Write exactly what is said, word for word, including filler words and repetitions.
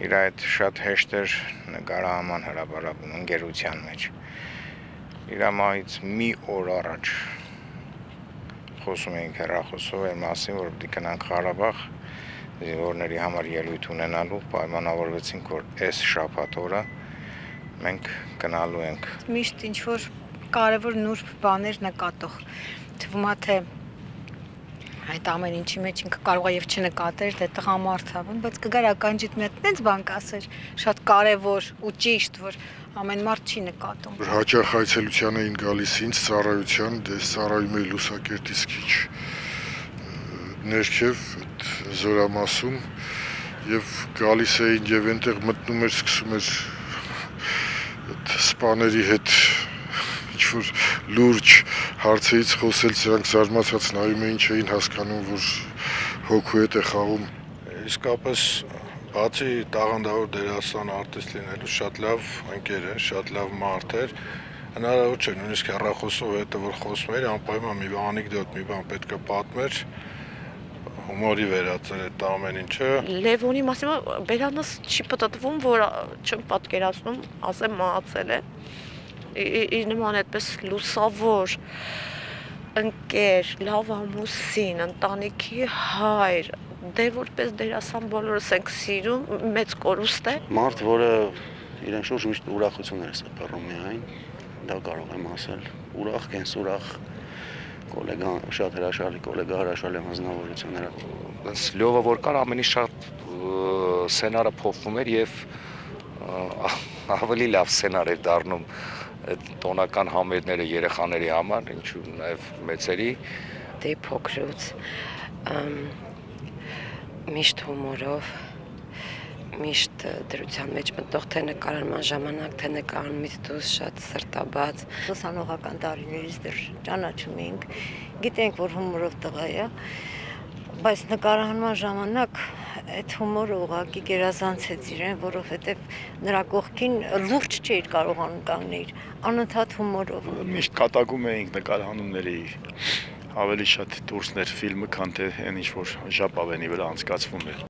իր այդ շատ հեշտ էր նկարահանման հրապարակում ընկերության մեջ։ Իր մայից մի օր առաջ խոսում էինք հեռախոսով այն մասին, որ պիտի գնանք Ղարաբաղ, զինվորների համար ելույթ ունենալու, պայմանավորվեցինք, որ այս շաբաթ օրը մենք գնալու ենք։ Միշտ ինչ-որ կարևոր նուրբ բաներ նկատող, թվում է թե այդ ամեն ինչի մեջ ինքը կարող է եւ չնկատեր, դե տղամարդ է, բայց կգար ականջիդ մի հատ տենց բան կասեր, շատ կարևոր ու ճիշտ, որ ամեն մարդ չի նկատում։ Հաճախ այցելության էին գալիս ինձ ծառայության, դե ծառայում էի Լուսակերտից քիչ ներքև Զորամասում եւ գալիս էին եւ այնտեղ մտնում էր, սկսում էր այդ սպաների հետ ինչ-որ լուրջ հարցերից խոսել, սրանք զարմացած նայում էին, չէին հասկանում, որ հոգու հետ է խաղում։ Իսկապես բացի տաղանդավոր դերասան արտիստ լինելու շատ լավ ընկեր է, շատ լավ մարդ էր, հնարավոր չէ նույնիսկ հեռախոսով հետո որ խոսում էր, անպայման մի անեկդոտ, մի բան պետք է պատմեր, հումորի վերածել այդ ամեն ինչը։ Լևոնի մասին բերանս չի պատտվում, որ չեմ պատկերացնում, ասեմ մահացել է։ Իր նման այդպես լուսավոր ընկեր, լավ ամուսին, ընտանիքի հայր, դե որպես դերասան բոլորս ենք սիրում, մեծ կորուստ է։ Մարդ, որը իրեն շուրջ միշտ ուրախություն էր սփռում միայն, դա կարող եմ ասել, ուրախ, կենսուրախ կոլեգա, շատ հրաշալի կոլեգա, հրաշալի հանձնավորություններ։ Լյովը որ կար, ամենի շատ սցենարը փոխվում էր եւ ավելի լավ սցենար էր դառնում տոնական համերգները երեխաների համար, ինչու նաև մեծերի։ Դե փոքրուց միշտ հումորով, միշտ դրության մեջ մտող թե նկարահանման ժամանակ, թե նկարահանումից դուրս շատ սրտաբաց։ Ուսանողական տարիներից դեռ ճանաչում էինք, գիտենք, որ հումորով տղա է, բայց նկարահանման ժամանակ այդ հումորը ուղղակի գերազանցեց իրեն, որովհետև նրա կողքին լուրջ չէր կարողանում կանգնել, անընդհատ հումորով։ Միշտ կատակում էինք նկարահանումների, ավելի շատ դուրսներ ֆիլմը, քան թե այն ինչ որ ժապավենի վրա անցկացվում էր։